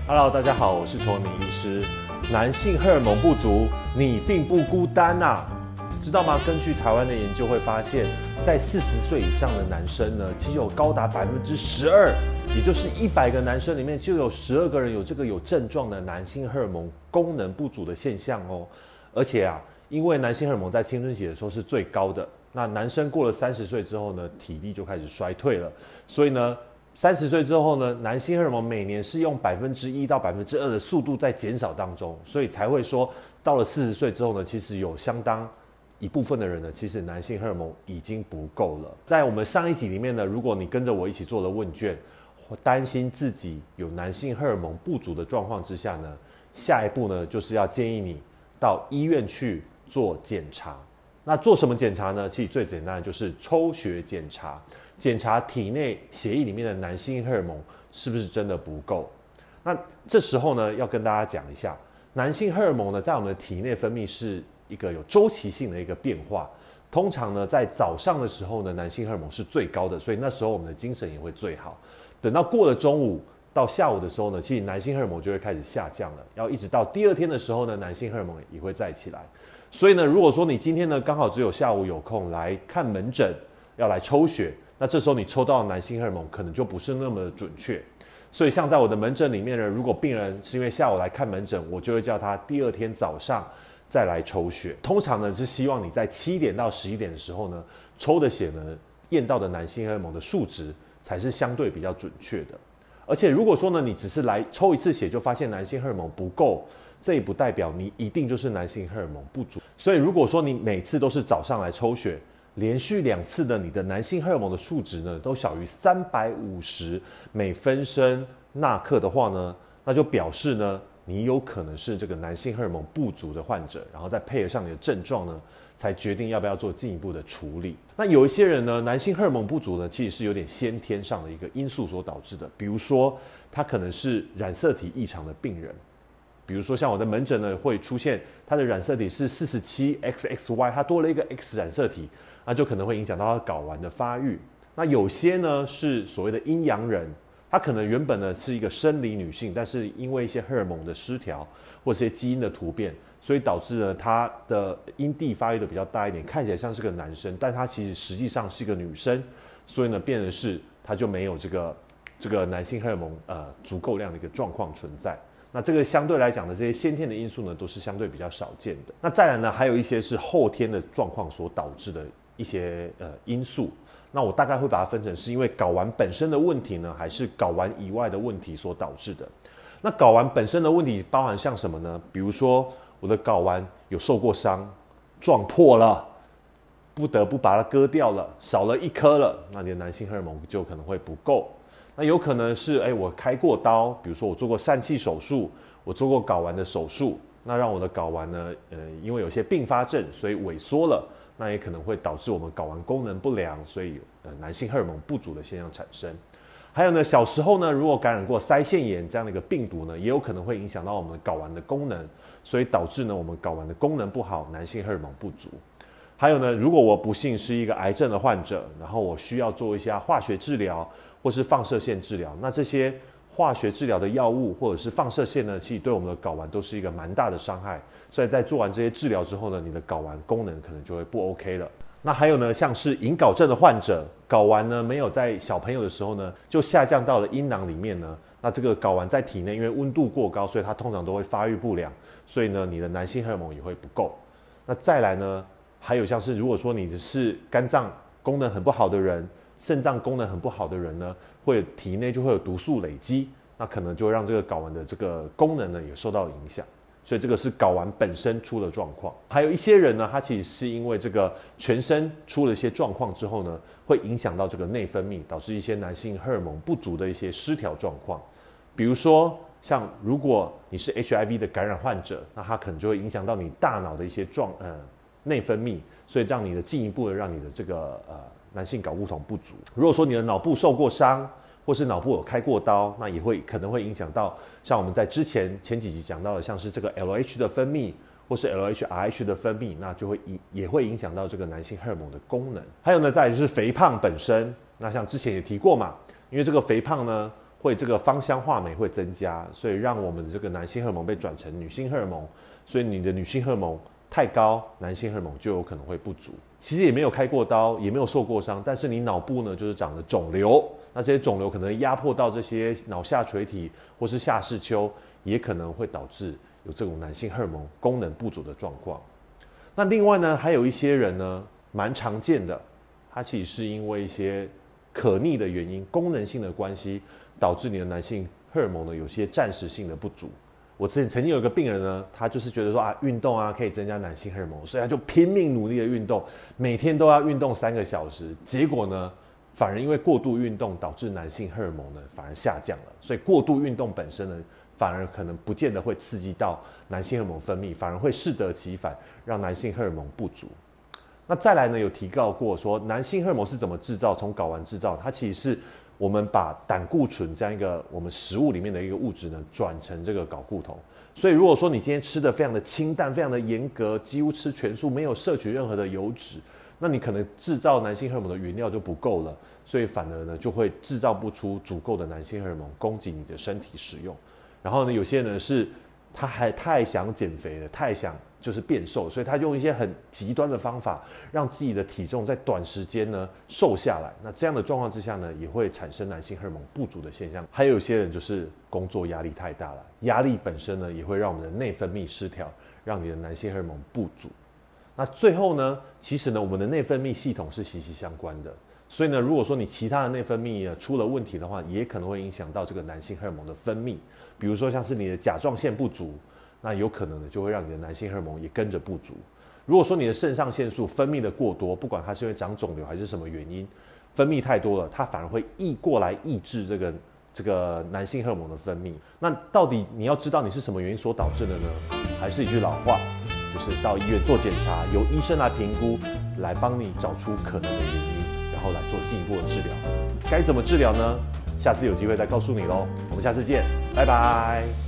Hello， 大家好，我是崇文医师。男性荷尔蒙不足，你并不孤单啊，知道吗？根据台湾的研究会发现，在40岁以上的男生呢，其实有高达12%，也就是100个男生里面就有12个人有这个有症状的男性荷尔蒙功能不足的现象哦。而且啊，因为男性荷尔蒙在青春期的时候是最高的，那男生过了30岁之后呢，体力就开始衰退了，所以呢。30岁之后呢，男性荷尔蒙每年是用1%到2%的速度在减少当中，所以才会说到了40岁之后呢，其实有相当一部分的人呢，其实男性荷尔蒙已经不够了。在我们上一集里面呢，如果你跟着我一起做了问卷，担心自己有男性荷尔蒙不足的状况之下呢，下一步呢就是要建议你到医院去做检查。那做什么检查呢？其实最简单的就是抽血检查。检查体内血液里面的男性荷尔蒙是不是真的不够？那这时候呢，要跟大家讲一下，男性荷尔蒙呢，在我们的体内分泌是一个有周期性的一个变化。通常呢，在早上的时候呢，男性荷尔蒙是最高的，所以那时候我们的精神也会最好。等到过了中午到下午的时候呢，其实男性荷尔蒙就会开始下降了。要一直到第二天的时候呢，男性荷尔蒙也会再起来。所以呢，如果说你今天呢刚好只有下午有空来看门诊，要来抽血。那这时候你抽到的男性荷尔蒙可能就不是那么的准确，所以像在我的门诊里面呢，如果病人是因为下午来看门诊，我就会叫他第二天早上再来抽血。通常呢是希望你在7点到11点的时候呢抽的血呢验到的男性荷尔蒙的数值才是相对比较准确的。而且如果说呢你只是来抽一次血就发现男性荷尔蒙不够，这也不代表你一定就是男性荷尔蒙不足。所以如果说你每次都是早上来抽血，连续2次的你的男性荷尔蒙的数值呢都小于350每分升纳克的话呢，那就表示呢你有可能是这个男性荷尔蒙不足的患者，然后再配合上你的症状呢，才决定要不要做进一步的处理。那有一些人呢，男性荷尔蒙不足呢，其实是有点先天上的一个因素所导致的，比如说他可能是染色体异常的病人。比如说像我的门诊呢，会出现他的染色体是47XXY， 他多了一个 X 染色体，那就可能会影响到他睾丸的发育。那有些呢是所谓的阴阳人，他可能原本呢是一个生理女性，但是因为一些荷尔蒙的失调或是一些基因的突变，所以导致呢他的阴蒂发育的比较大一点，看起来像是个男生，但他其实实际上是一个女生，所以呢变成是他就没有这个男性荷尔蒙足够量的一个状况存在。那这个相对来讲的这些先天的因素呢，都是相对比较少见的。那再来呢，还有一些是后天的状况所导致的一些因素。那我大概会把它分成是因为睾丸本身的问题呢，还是睾丸以外的问题所导致的。那睾丸本身的问题包含像什么呢？比如说我的睾丸有受过伤，撞破了，不得不把它割掉了，少了1颗了，那你的男性荷尔蒙就可能会不够。那有可能是我开过刀，比如说我做过疝气手术，我做过睾丸的手术，那让我的睾丸呢因为有些并发症，所以萎缩了，那也可能会导致我们睾丸功能不良，所以男性荷尔蒙不足的现象产生。还有呢，小时候呢如果感染过腮腺炎这样的一个病毒呢，也有可能会影响到我们的睾丸的功能，所以导致呢我们睾丸的功能不好，男性荷尔蒙不足。还有呢，如果我不幸是一个癌症的患者，然后我需要做一些化学治疗或是放射线治疗，那这些化学治疗的药物或者是放射线呢，其实对我们的睾丸都是一个蛮大的伤害，所以在做完这些治疗之后呢，你的睾丸功能可能就会不 OK 了。那还有呢，像是隐睾症的患者，睾丸呢没有在小朋友的时候呢就下降到了阴囊里面呢，那这个睾丸在体内因为温度过高，所以它通常都会发育不良，所以呢你的男性荷尔蒙也会不够。那再来呢，还有像是如果说你是肝脏功能很不好的人，肾脏功能很不好的人呢，体内就会有毒素累积，那可能就会让这个睾丸的这个功能呢也受到影响。所以这个是睾丸本身出了状况。还有一些人呢，他其实是因为这个全身出了一些状况之后呢，会影响到这个内分泌，导致一些男性荷尔蒙不足的一些失调状况。比如说像如果你是 HIV 的感染患者，那它可能就会影响到你大脑的一些内分泌，所以让你的进一步的让你的这个男性睾固酮不足。如果说你的脑部受过伤，或是脑部有开过刀，那也可能会影响到像我们在前几集讲到的，像是这个 LH 的分泌，或是 LHRH 的分泌，那就也会影响到这个男性荷尔蒙的功能。还有呢，再来就是肥胖本身，那像之前也提过嘛，因为这个肥胖呢会这个芳香化酶会增加，所以让我们的这个男性荷尔蒙被转成女性荷尔蒙，所以你的女性荷尔蒙太高，男性荷尔蒙就有可能会不足。其实也没有开过刀，也没有受过伤，但是你脑部呢就是长了肿瘤，那这些肿瘤可能压迫到这些脑下垂体或是下视丘，也可能会导致有这种男性荷尔蒙功能不足的状况。那另外呢，还有一些人呢，蛮常见的，它其实是因为一些可逆的原因、功能性的关系，导致你的男性荷尔蒙呢有些暂时性的不足。我曾经有一个病人呢，他就是觉得说运动可以增加男性荷尔蒙，所以他就拼命努力的运动，每天都要运动3个小时。结果呢，反而因为过度运动导致男性荷尔蒙呢反而下降了。所以过度运动本身呢，反而可能不见得会刺激到男性荷尔蒙分泌，反而会适得其反，让男性荷尔蒙不足。那再来呢，有提到过说男性荷尔蒙是怎么制造，从睾丸制造，它其实是我们把胆固醇这样一个我们食物里面的一个物质呢，转成这个睾固酮。所以如果说你今天吃的非常的清淡，非常的严格，几乎吃全素，没有摄取任何的油脂，那你可能制造男性荷尔蒙的原料就不够了，所以反而呢就会制造不出足够的男性荷尔蒙供给你的身体使用。然后呢，有些人是他还太想减肥了，太想就是变瘦，所以他用一些很极端的方法，让自己的体重在短时间呢瘦下来。那这样的状况之下呢，也会产生男性荷尔蒙不足的现象。还有一些人就是工作压力太大了，压力本身呢也会让我们的内分泌失调，让你的男性荷尔蒙不足。那最后呢，其实呢，我们的内分泌系统是息息相关的。所以呢，如果说你其他的内分泌出了问题的话，也可能会影响到这个男性荷尔蒙的分泌。比如说像是你的甲状腺不足，那有可能呢就会让你的男性荷尔蒙也跟着不足。如果说你的肾上腺素分泌的过多，不管它是因为长肿瘤还是什么原因，分泌太多了，它反而会过来抑制这个男性荷尔蒙的分泌。那到底你要知道你是什么原因所导致的呢？还是一句老话，就是到医院做检查，由医生来评估，来帮你找出可能的原因，然后来做进一步的治疗。该怎么治疗呢？下次有机会再告诉你咯。我们下次见，拜拜。